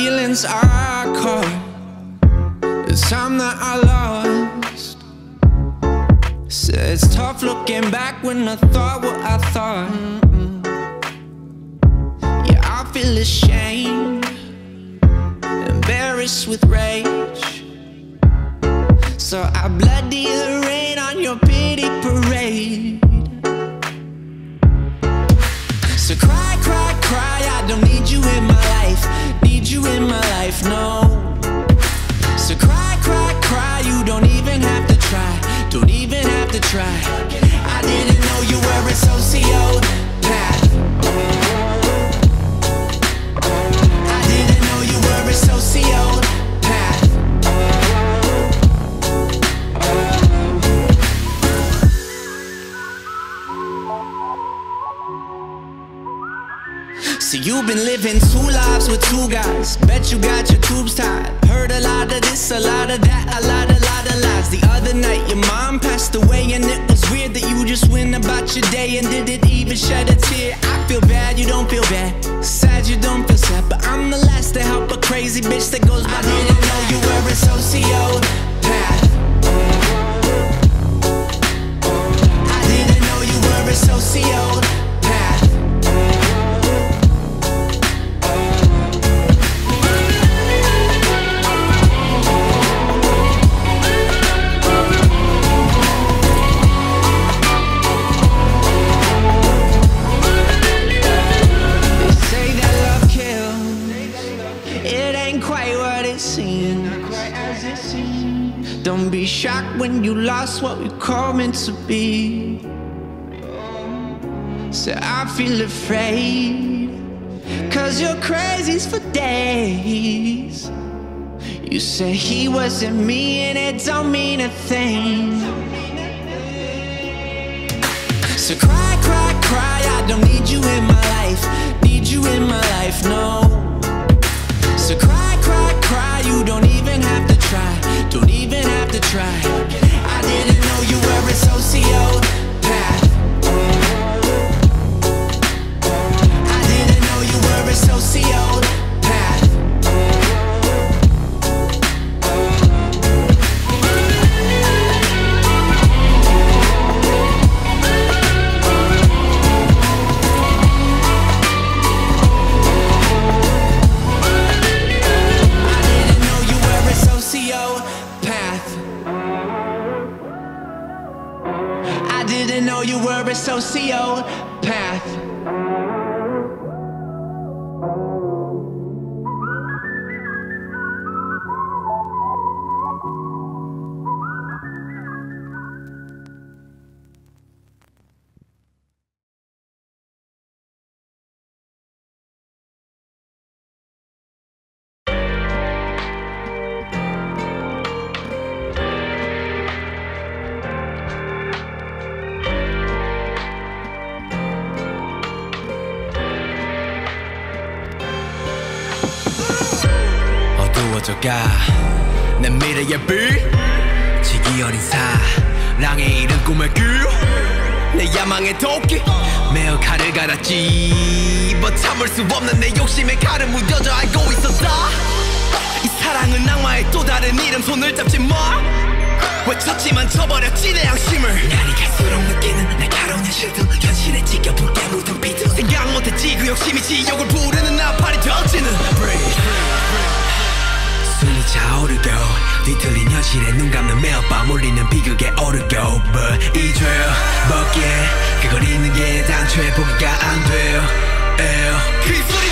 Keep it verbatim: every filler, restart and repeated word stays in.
feelings I caught, the time that I lost. Said it's tough looking back when I thought what I thought. Yeah, I feel ashamed, embarrassed with rage, so I bloody the rain on your pity parade. So cry, cry, cry, I don't need you in my life, need you in my life, no. So cry, cry, cry, you don't even have to try, don't even have to try. I didn't know you were a sociopath. I didn't know you were a sociopath. So you've been living two lives with two guys. Bet you got your tubes tied. Heard a lot of this, a lot of that, a lot, a lot of lies. The other night your mom passed away, and it was weird that you just went about your day and didn't even shed a tear. I feel bad, you don't feel bad. Sad, you don't feel sad. But I'm the last to help a crazy bitch that goes by. I didn't know you were a sociopath. I didn't know you were a sociopath. Don't be shocked when you lost what we call meant to be. So I feel afraid, cause you're crazy for days. You say he wasn't me and it don't mean a thing. So cry, cry, cry, I don't need you in my life, need you in my life, no. So cry, cry, cry, you don't even have to try, don't even have to try. I didn't know you were a sociopath. I didn't know you were a sociopath. I didn't know you were a sociopath. 내 미래의 빛 지기 어린 사랑의 이른 꿈의 길내 야망의 도끼 매어 칼을 갈았지 뭐 참을 수 없는 내 욕심에 칼을 무뎌져 알고 있었어 이 사랑은 악마의 또 다른 이름 손을 잡지 마 외쳤지만 쳐버렸지 내 양심을 날이 갈수록 느끼는 날카로운 현실들 현실에 지겨붙게 묻은 비트 생각 못했지 그 욕심이 지옥을 부르는 나팔이 던지는 Breathe 숨이 차오르고 뒤틀린 현실에 눈 감는 매일 밤 울리는 비극에 오르고 But 잊어먹기에 그걸 잊는 게 단초에 보기가 안 돼요 그 소리